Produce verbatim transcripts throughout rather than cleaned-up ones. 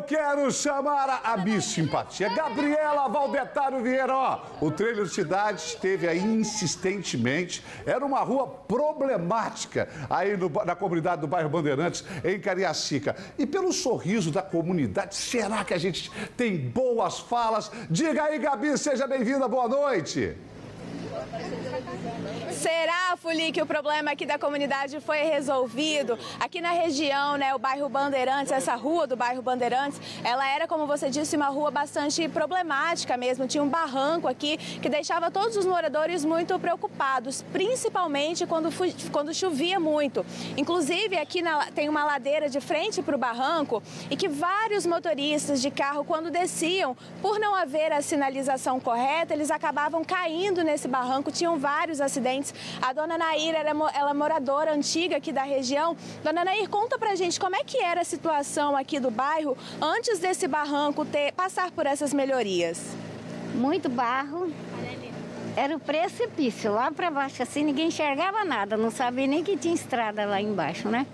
quero chamar a Miss Simpatia, Gabriela Valdetário Vieira. Ó, o trailer Cidade esteve aí insistentemente. Era uma rua problemática aí no, na comunidade do bairro Bandeirantes, em Cariacica. E pelo sorriso da comunidade, será que a gente tem boas falas? Diga aí, Gabi, seja bem-vinda, boa noite. Será, Fuli, que o problema aqui da comunidade foi resolvido? Aqui na região, né, o bairro Bandeirantes, essa rua do bairro Bandeirantes, ela era, como você disse, uma rua bastante problemática mesmo. Tinha um barranco aqui que deixava todos os moradores muito preocupados, principalmente quando, quando chovia muito. Inclusive, aqui na, tem uma ladeira de frente para o barranco e que vários motoristas de carro, quando desciam, por não haver a sinalização correta, eles acabavam caindo nesse barranco. Tinham vários acidentes. A dona Nair, ela, ela é moradora antiga aqui da região. Dona Nair, conta pra gente como é que era a situação aqui do bairro antes desse barranco ter, passar por essas melhorias. Muito barro. Era o precipício, lá pra baixo assim, ninguém enxergava nada, não sabia nem que tinha estrada lá embaixo, né?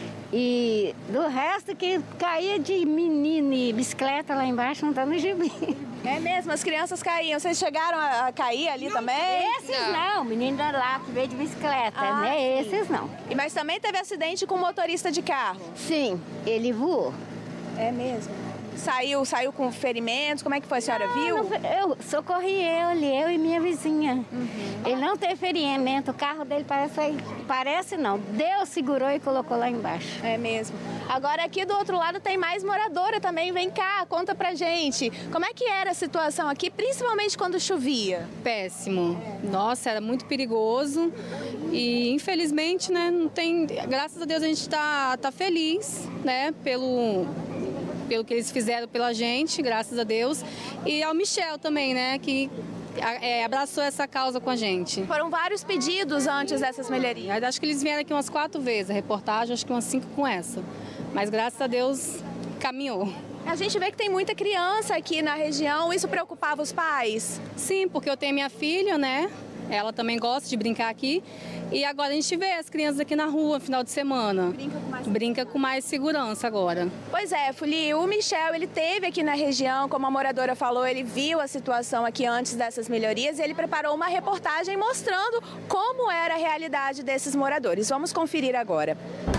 E do resto que caía de menino e bicicleta lá embaixo, não tá no gibi. É mesmo, as crianças caíam. Vocês chegaram a cair ali não, também? Esses não, não. Menino da lá que veio de bicicleta, ah, né? Sim. Esses não. E, mas também teve acidente com o motorista de carro? Sim, ele voou. É mesmo? Saiu, saiu com ferimentos? Como é que foi? A senhora não, viu? Não, eu socorri ele, eu e minha vizinha. Uhum. Ele não teve ferimento, o carro dele parece, parece não. Deus segurou e colocou lá embaixo. É mesmo. Agora aqui do outro lado tem mais moradora também. Vem cá, conta pra gente. Como é que era a situação aqui, principalmente quando chovia? Péssimo. Nossa, era muito perigoso. E infelizmente, né, não tem. Graças a Deus a gente tá, tá feliz, né, pelo. pelo que eles fizeram pela gente, graças a Deus, e ao Michel também, né, que é, abraçou essa causa com a gente. Foram vários pedidos antes dessas melhorias. Acho que eles vieram aqui umas quatro vezes, a reportagem, acho que umas cinco com essa, mas graças a Deus caminhou. A gente vê que tem muita criança aqui na região, isso preocupava os pais? Sim, porque eu tenho minha filha, né? Ela também gosta de brincar aqui. E agora a gente vê as crianças aqui na rua, final de semana. Brinca com mais, Brinca com mais segurança agora. Pois é, Fuli, o Michel, ele teve aqui na região, como a moradora falou, ele viu a situação aqui antes dessas melhorias e ele preparou uma reportagem mostrando como era a realidade desses moradores. Vamos conferir agora.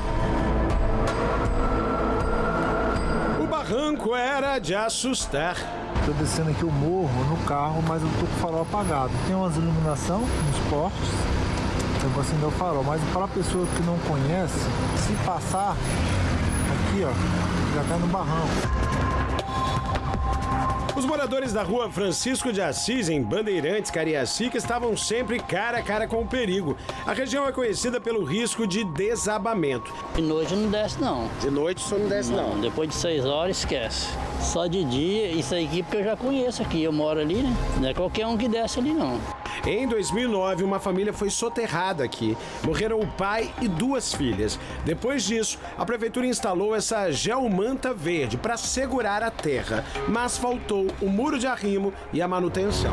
O barranco era de assustar. Estou descendo aqui o morro no carro, mas eu tô com o farol apagado. Tem umas iluminação nos postes, eu vou acender o farol. Mas para a pessoa que não conhece, se passar aqui, ó, já cai no barranco. Os moradores da rua Francisco de Assis, em Bandeirantes, Cariacica, estavam sempre cara a cara com o perigo. A região é conhecida pelo risco de desabamento. De noite não desce, não. De noite só não desce, não? Não, depois de seis horas, esquece. Só de dia, isso aqui porque eu já conheço aqui, eu moro ali, né? Não é qualquer um que desce ali, não. Em dois mil e nove, uma família foi soterrada aqui. Morreram o pai e duas filhas. Depois disso, a prefeitura instalou essa geomanta verde para segurar a terra. Mas faltou o muro de arrimo e a manutenção.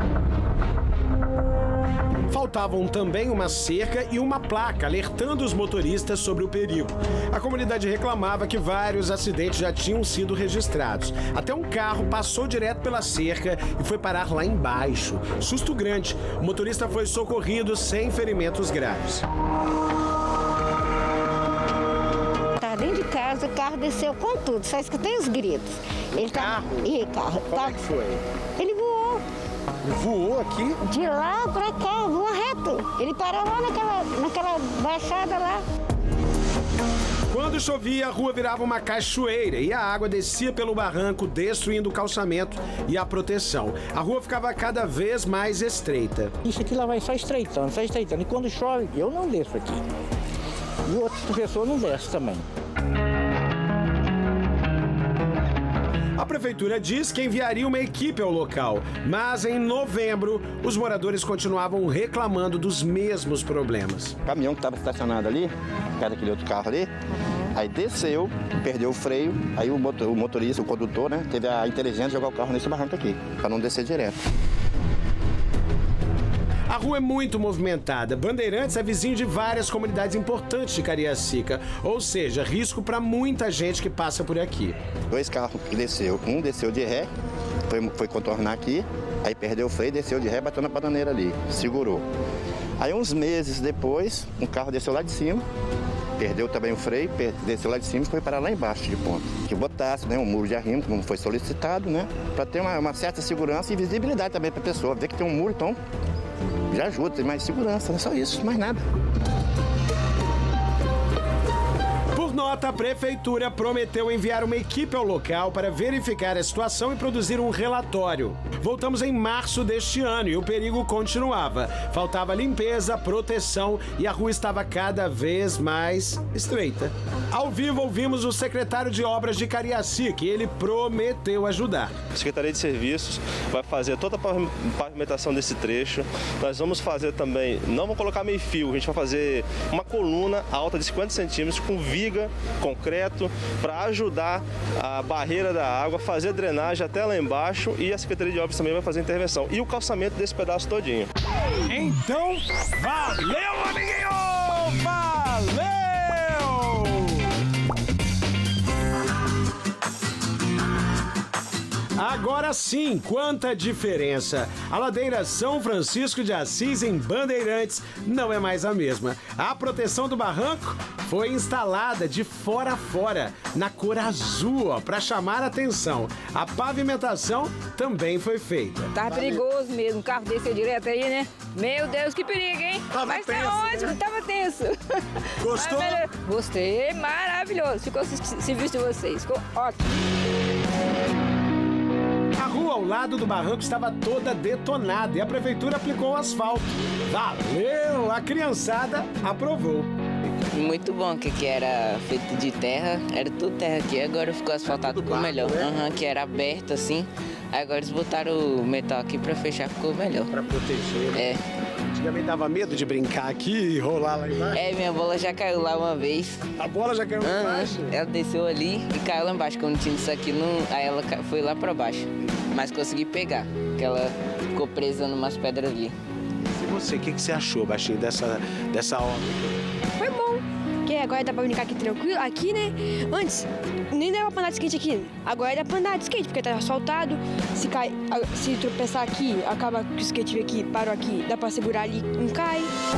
Faltavam também uma cerca e uma placa alertando os motoristas sobre o perigo. A comunidade reclamava que vários acidentes já tinham sido registrados. Até um carro passou direto pela cerca e foi parar lá embaixo. Susto grande. O motorista foi socorrido sem ferimentos graves. Tá dentro de casa, o carro desceu com tudo, só escutei os gritos. Ele carro? Tá... E carro? Como tá... é que foi? Ele voou. Voou aqui? De lá pra cá, voou reto. Ele parou lá naquela, naquela baixada lá. Quando chovia, a rua virava uma cachoeira e a água descia pelo barranco, destruindo o calçamento e a proteção. A rua ficava cada vez mais estreita. Isso aqui lá vai só estreitando, só estreitando. E quando chove, eu não desço aqui. E outras pessoas não descem também. A prefeitura diz que enviaria uma equipe ao local, mas em novembro os moradores continuavam reclamando dos mesmos problemas. O caminhão que estava estacionado ali, perto daquele outro carro ali, aí desceu, perdeu o freio, aí o, motor, o motorista, o condutor, né, teve a inteligência de jogar o carro nesse barranco aqui, para não descer direto. A rua é muito movimentada. Bandeirantes é vizinho de várias comunidades importantes de Cariacica, ou seja, risco para muita gente que passa por aqui. Dois carros que desceu, um desceu de ré, foi, foi contornar aqui, aí perdeu o freio, desceu de ré, bateu na bananeira ali, segurou. Aí uns meses depois, um carro desceu lá de cima, perdeu também o freio, desceu lá de cima e foi para lá embaixo de ponta. Que botasse, né, um muro de arrimo, como foi solicitado, né, para ter uma, uma certa segurança e visibilidade também para a pessoa. Ver que tem um muro, então já ajuda, tem mais segurança, não é só isso, mais nada. Por nota, a prefeitura prometeu enviar uma equipe ao local para verificar a situação e produzir um relatório. Voltamos em março deste ano e o perigo continuava. Faltava limpeza, proteção e a rua estava cada vez mais estreita. Ao vivo, ouvimos o secretário de Obras de Cariacica e ele prometeu ajudar. A Secretaria de Serviços vai fazer toda a pavimentação desse trecho. Nós vamos fazer também, não vamos colocar meio fio, a gente vai fazer uma coluna alta de cinquenta centímetros com viga, concreto, para ajudar a barreira da água, fazer a drenagem até lá embaixo e a Secretaria de Obras também vai fazer a intervenção. E o calçamento desse pedaço todinho. Então, valeu, amiguinho! Valeu! Agora sim, quanta diferença! A ladeira São Francisco de Assis em Bandeirantes não é mais a mesma. A proteção do barranco foi instalada de fora a fora, na cor azul, para chamar a atenção. A pavimentação também foi feita. Tava perigoso mesmo, o carro desceu direto aí, né? Meu Deus, que perigo, hein? Tava Mas tenso, tá ótimo, né? tava tenso. Gostou? Mas, gostei, maravilhoso. Ficou o serviço de vocês, ficou ótimo. A rua ao lado do barranco estava toda detonada e a prefeitura aplicou o asfalto. Valeu! A criançada aprovou. Muito bom, que aqui era feito de terra, era tudo terra aqui, agora ficou asfaltado, ficou melhor. Uhum, que era aberto assim, aí agora eles botaram o metal aqui pra fechar, ficou melhor. Pra proteger, né? É. Antigamente dava medo de brincar aqui e rolar lá embaixo? É, minha bola já caiu lá uma vez. A bola já caiu lá uhum. embaixo? Ela desceu ali e caiu lá embaixo, quando tinha isso aqui, não... aí ela foi lá pra baixo. Mas consegui pegar, porque ela ficou presa numas pedras ali. E você, o que, que você achou, Baixinho, dessa, dessa obra? Foi bom, porque agora dá pra brincar aqui tranquilo. Aqui, né, antes nem dava pra andar de skate aqui. Agora dá pra andar de skate, porque tá asfaltado. Se, cai, se tropeçar aqui, acaba que o skate aqui, parou aqui, dá pra segurar ali, não cai.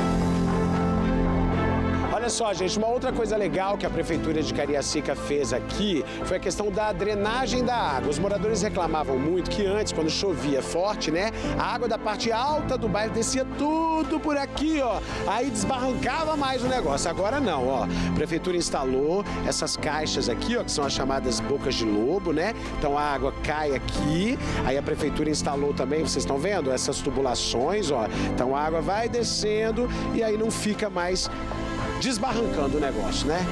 Olha só, gente, uma outra coisa legal que a Prefeitura de Cariacica fez aqui foi a questão da drenagem da água. Os moradores reclamavam muito que antes, quando chovia forte, né, a água da parte alta do bairro descia tudo por aqui, ó. Aí desbarrancava mais o negócio. Agora não, ó. A Prefeitura instalou essas caixas aqui, ó, que são as chamadas bocas de lobo, né? Então a água cai aqui, aí a Prefeitura instalou também, vocês estão vendo, essas tubulações, ó. Então a água vai descendo e aí não fica mais desbarrancando o negócio, né?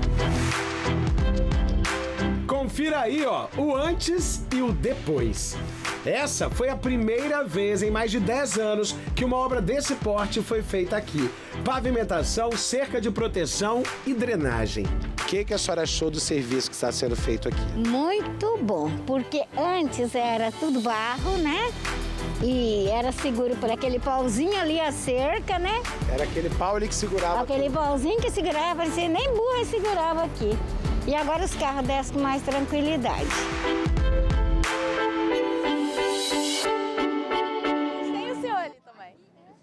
Confira aí, ó, o antes e o depois. Essa foi a primeira vez em mais de dez anos que uma obra desse porte foi feita aqui. Pavimentação, cerca de proteção e drenagem. O que, que a senhora achou do serviço que está sendo feito aqui? Muito bom, porque antes era tudo barro, né? E era seguro por aquele pauzinho ali, a cerca, né? Era aquele pau ali que segurava. Aquele tudo. pauzinho que segurava, parecia nem burra segurava aqui. E agora os carros descem com mais tranquilidade. Tem o senhor ali também.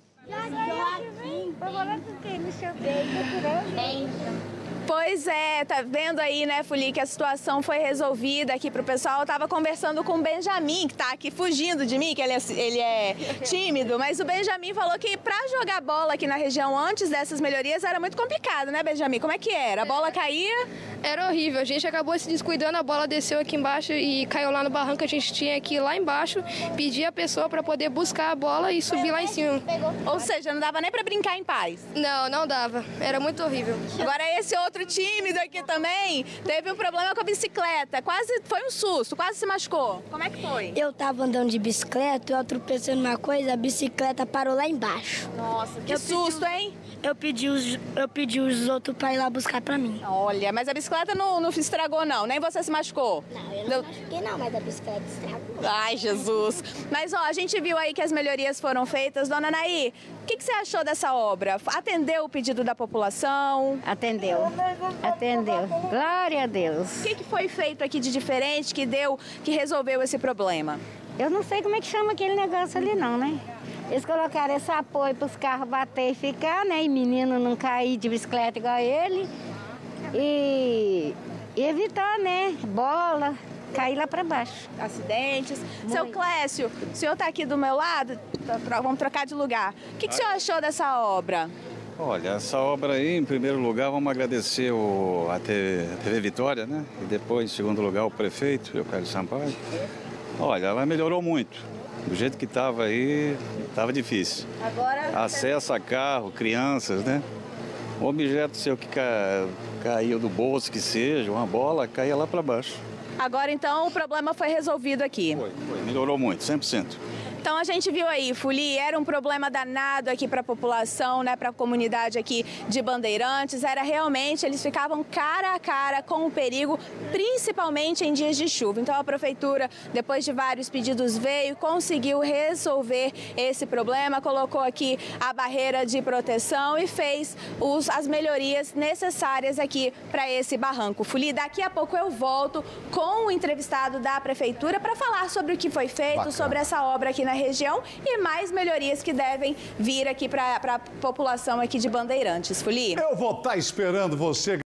Pois é, tá vendo aí, né, Fuli, que a situação foi resolvida aqui pro pessoal. Eu tava conversando com o Benjamin, que tá aqui fugindo de mim, que ele é, ele é tímido, mas o Benjamin falou que pra jogar bola aqui na região antes dessas melhorias era muito complicado, né, Benjamin? Como é que era? A bola caía? Era horrível, a gente acabou se descuidando, a bola desceu aqui embaixo e caiu lá no barranco, a gente tinha que ir lá embaixo, pedir a pessoa para poder buscar a bola e subir lá em cima. Ou seja, não dava nem para brincar em paz? Não, não dava, era muito horrível. Agora esse outro outro tímido aqui também teve um problema com a bicicleta. Quase foi um susto, quase se machucou. Como é que foi? Eu tava andando de bicicleta, eu tropecei numa coisa, a bicicleta parou lá embaixo. Nossa, que eu susto, pedi, hein? Eu pedi, os, eu pedi os outros pra ir lá buscar pra mim. Olha, mas a bicicleta não, não estragou, não. Nem você se machucou. Não, eu não Deu... machuquei não, mas a bicicleta estragou. Ai, Jesus. Mas, ó, a gente viu aí que as melhorias foram feitas. Dona Anaí, o que, que você achou dessa obra? Atendeu o pedido da população? Atendeu. Atendeu. Glória a Deus. O que, que foi feito aqui de diferente que deu, que resolveu esse problema? Eu não sei como é que chama aquele negócio ali, não, né? Eles colocaram esse apoio para os carros bater e ficar, né? E menino não cair de bicicleta igual ele. E, e evitar, né? Bola, cair lá para baixo. Acidentes. Muito. Seu Clécio, o senhor está aqui do meu lado, vamos trocar de lugar. O que, que o senhor achou dessa obra? Olha, essa obra aí, em primeiro lugar, vamos agradecer o, a, T V, a T V Vitória, né? E depois, em segundo lugar, o prefeito, Leocádio Sampaio. Olha, ela melhorou muito. Do jeito que estava aí, estava difícil. Agora... Acesso a carro, crianças, né? Um objeto seu que ca... caiu do bolso, que seja, uma bola, caía lá para baixo. Agora, então, o problema foi resolvido aqui. Foi, foi. Melhorou muito, cem por cento. Então a gente viu aí, Fuli, era um problema danado aqui para a população, né, para a comunidade aqui de Bandeirantes. Era realmente, eles ficavam cara a cara com o perigo, principalmente em dias de chuva. Então a prefeitura, depois de vários pedidos, veio, conseguiu resolver esse problema, colocou aqui a barreira de proteção e fez os, as melhorias necessárias aqui para esse barranco. Fuli, daqui a pouco eu volto com o entrevistado da prefeitura para falar sobre o que foi feito, Bacana. sobre essa obra aqui na região e mais melhorias que devem vir aqui para a população aqui de Bandeirantes. Fuli? Eu vou estar esperando você.